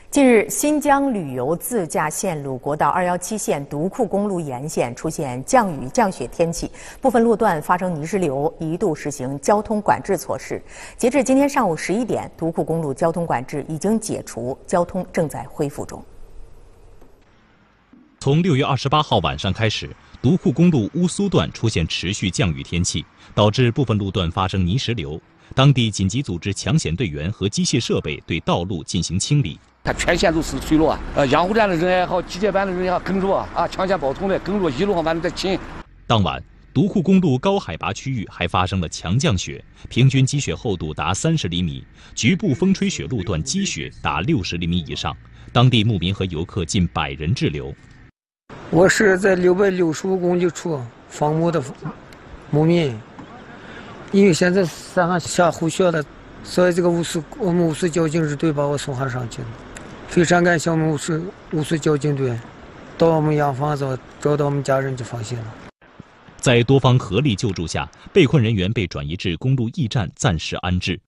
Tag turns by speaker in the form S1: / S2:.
S1: 近日，新疆旅游自驾线路国道217线独库公路沿线出现降雨降雪天气，部分路段发生泥石流，一度实行交通管制措施。截至今天上午11点，独库公路交通管制已经解除，交通正在恢复中。
S2: 从6月28号晚上开始，独库公路乌苏段出现持续降雨天气，导致部分路段发生泥石流。当地紧急组织抢险队员和机械设备对道路进行清理。
S3: 它全线都是水路啊，养护站的人也好，机械班的人也好，跟着抢险报通的，跟着一路上完了再清。
S2: 当晚，独库公路高海拔区域还发生了强降雪，平均积雪厚度达30厘米，局部风吹雪路段积雪达60厘米以上，当地牧民和游客近100人滞留。
S4: 我是在665公里处放牧的牧民，因为现在山上下虎雪了，所以这个我们乌苏交警支队把我送上去了。非常感谢我们乌苏交警队，到我们洋房子找到我们家人就放心了。
S2: 在多方合力救助下，被困人员被转移至公路驿站暂时安置。